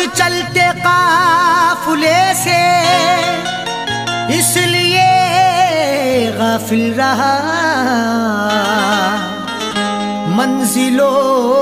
चलते काफिले से इसलिए गाफिल रहा, मंजिलों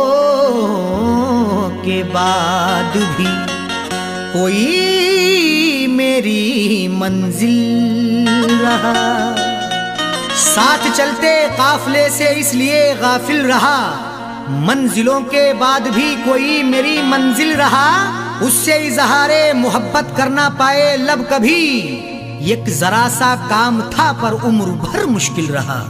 के बाद भी कोई मेरी मंजिल रहा। साथ चलते काफिले से इसलिए गाफिल रहा, मंजिलों के बाद भी कोई मेरी मंजिल रहा। उससे इजहारे मोहब्बत करना पाए लब कभी, एक जरा सा काम था पर उम्र भर मुश्किल रहा।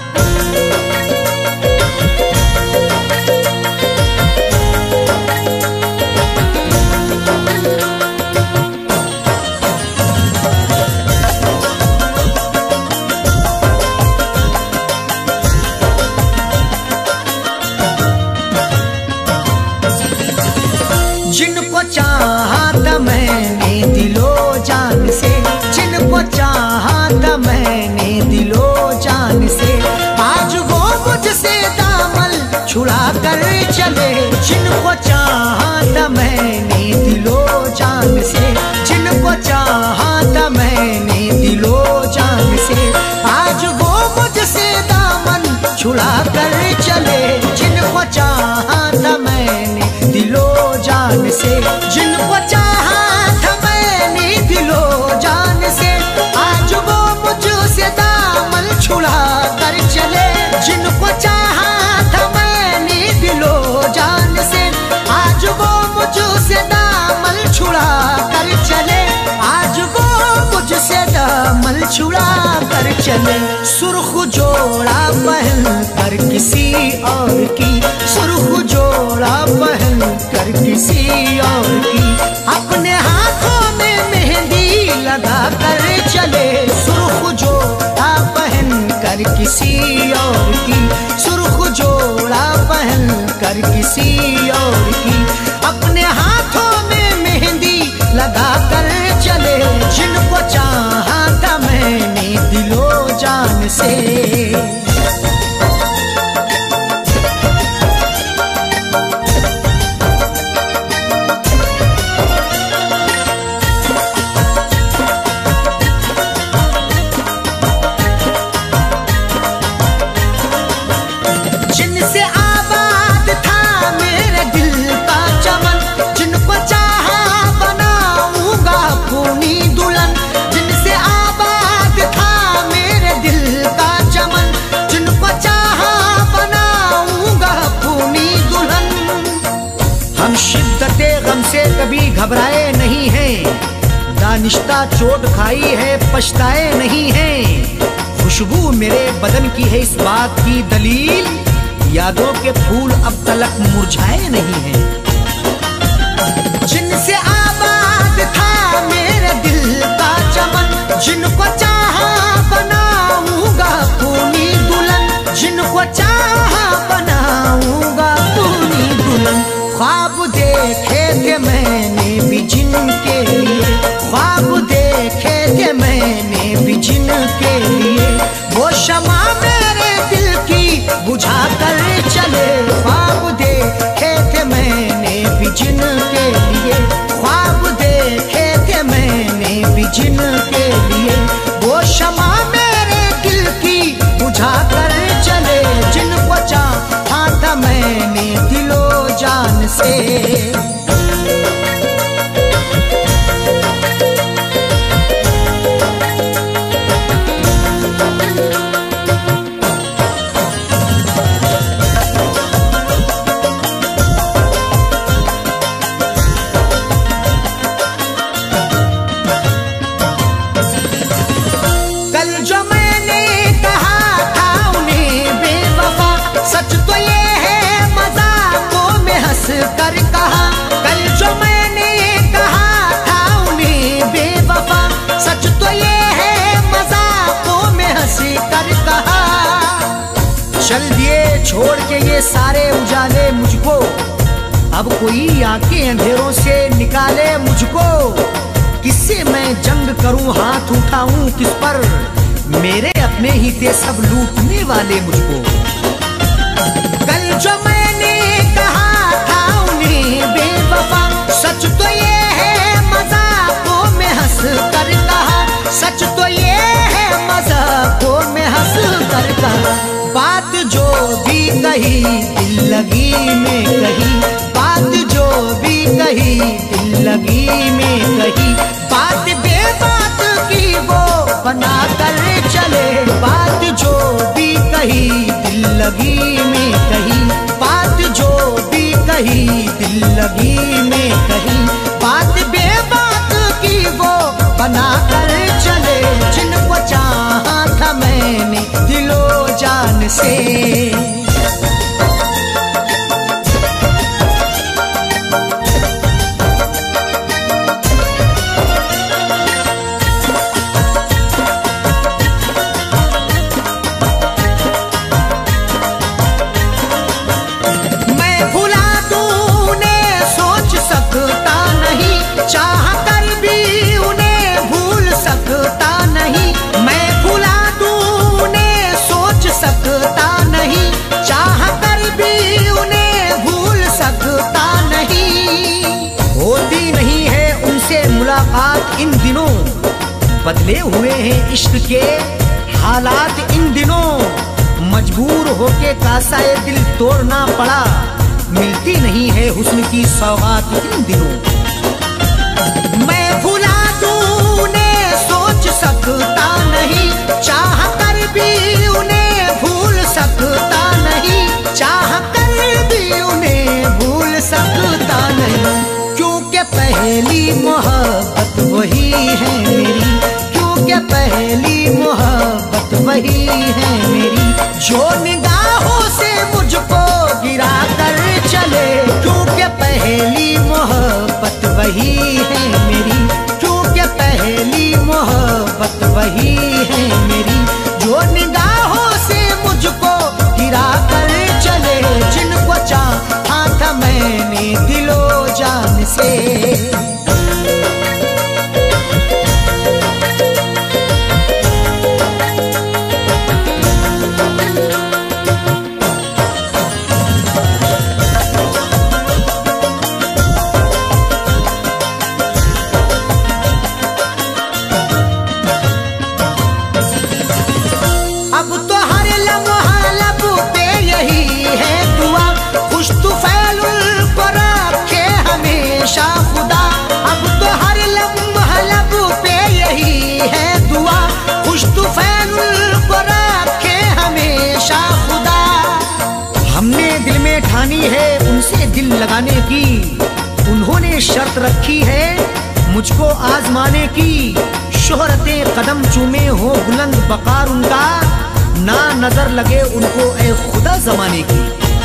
जिनको चाहा था मैंने दिलो जान से, जिनको चाहा था मैंने दिलो जान से, आज वो मुझसे दामन छुड़ा कर चले। जिनको चाहा था मैंने दिलो जान से, जिनको चाहा था मैंने दिलो जान से, आज वो मुझसे दामन छुड़ा कर चले। जिनको चाहा था मैंने दिलो जान से, जिनको चाहा था मैंने दिलो जान से, आज वो मुझसे दामन छुड़ा कर चले। जिनको चाहा था मैंने दिलो जान से, आज वो मुझसे दामन छुड़ा कर चले, आज वो मुझसे दामन छुड़ा कर चले। सुर्ख जोड़ा पहन कर किसी और की, सुर्ख जोड़ा पहन कर किसी और की, अपने हाथों में मेहंदी लगा कर चले। सुर्ख जोड़ा पहन कर किसी और की, सुर्ख जोड़ा पहन कर किसी और की, अपने हाथों में मेहंदी लगा कर चले। जिनको चाहा था मैंने दिलो जान से। जिनसे आबाद था मेरे दिल का चमन, जिनको चाहा बनाऊंगा अपनी दुल्हन। जिनसे आबाद था मेरे दिल का चमन, जिनको चाहा बनाऊंगा अपनी दुल्हन। हम शिद्दते गम से कभी घबराए नहीं हैं, दानिश्ता चोट खाई है पछताए नहीं हैं। खुशबू मेरे बदन की है इस बात की दलील, यादों के फूल अब तलक मुरझाए नहीं हैं। जिनसे आबाद था मेरे दिल का चमन, जिनको चाहा बनाऊंगा अपनी दुल्हन। जिनको चाहा बनाऊंगा अपनी दुल्हन। ख्वाब देखे थे मैंने भी जिनके लिए, ख्वाब देखे थे मैंने भी जिनके लिए, वो शमा मेरे दिल की बुझा कर चले। ख्वाब देखे थे मैंने भी जिनके लिए, ख्वाब देखे थे मैंने भी जिनके लिए, वो शमा मेरे दिल की बुझा कर चले। जिनको चाहा था मैंने दिलो जान से। कर कहा कल जो मैंने कहा था उन्हें बेवफा, सच तो ये है मजाकों में हंस कर कहा। चल दिए छोड़ के ये सारे उजाले मुझको, अब कोई आके अंधेरों से निकाले मुझको। किससे मैं जंग करूं हाथ उठाऊं किस पर, मेरे अपने ही थे सब लूटने वाले मुझको। कल जो मैंने कहा था उन्हें बेवफा, सच तो ये लगी में कही, बात जो भी कही दिल लगी में कही, बात बेबात की वो बना कर चले, बात जो भी कही दिल लगी में कही, बात जो भी कही दिल लगी में कही, बात बेबात की वो बना कर चले, जिनको चाहा था मैंने दिलो जान से। चाह कर भी उन्हें भूल सकता नहीं, मैं भुला दूं उन्हें सोच सकता नहीं, चाह कर भी उन्हें भूल सकता नहीं। होती नहीं है उनसे मुलाकात इन दिनों, बदले हुए हैं इश्क के हालात इन दिनों, मजबूर होके कासाए दिल तोड़ना पड़ा, मिलती नहीं है हुस्न की सौगात इन दिनों। मैं भुला दूं उन्हें सोच सकता नहीं, चाह कर भी उन्हें भूल सकता नहीं, चाह कर भी उन्हें भूल सकता नहीं, क्योंकि पहली मोहब्बत वही है मेरी, क्योंकि पहली मोहब्बत वही है मेरी, जो निगाहों से मुझको गिरा कर चले, क्योंकि पहली मोहब्बत वही है मेरी, क्योंकि पहली मोहब्बत वही है मेरी, जो निगाहों से मुझको गिरा कर चले, जिनको चाहा था मैंने दिलो जान से। है उनसे दिल लगाने की, उन्होंने शर्त रखी है मुझको आजमाने की, शोहरतें कदम चूमे हो बुलंद बकार उनका, ना नजर लगे उनको ए खुदा जमाने की।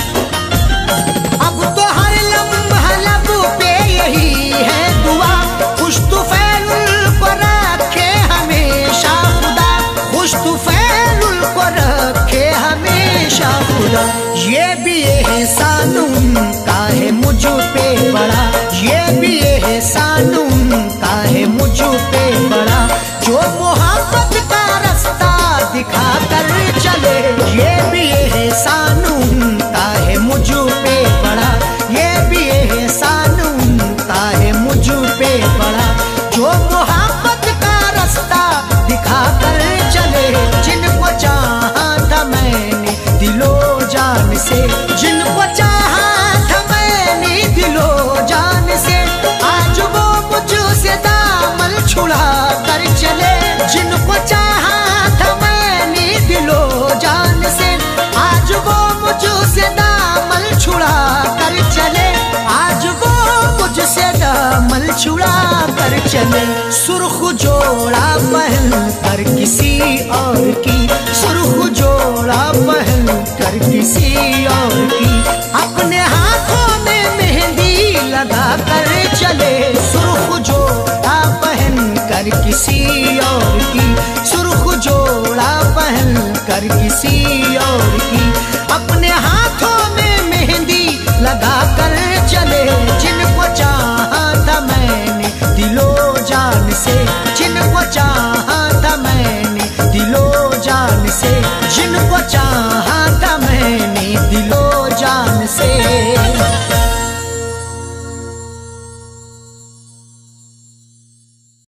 अब तो हर लम्हा लब पे यही है दुआ, खुश तुफैलुल को रखे हमेशा खुदा, खुश तुफैलुल को रखे हमेशा खुदा। ये भी एहसान उनका है मुझ पे बड़ा, ये भी एहसान उनका है मुझ पे बड़ा, जो मोहब्बत का रास्ता दिखा कर चले, ये भी एहसान उनका है मुझ पे बड़ा, ये भी एहसान उनका है मुझ पे बड़ा, जो मोहब्बत का रास्ता दिखा कर चले, जिनको चाहा था मैंने दिलो जान से, जिनको चाहा था मैंने दिलो जान से, आज वो मुझसे दामन छुड़ा कर चले, जिनको चाहा था मैंने दिलो जान से, आज वो मुझसे दामन छुड़ा कर चले, आज वो मुझसे दामन छुड़ा कर चले। सुर्ख जोड़ा पहन कर किसी और की, सुर्ख जोड़ा पहन कर किसी और की, अपने हाथों में मेहंदी लगा कर चले, सुर्ख जोड़ा पहन कर किसी और की, सुर्ख जोड़ा पहन कर किसी और की, अपने हाथों में मेहंदी लगा कर चले, जिनको चाहा था मैंने दिलो जान से, जिनको चाहा था मैंने दिलो जान से, जिनको चाहा था मैंने दिलो जान से।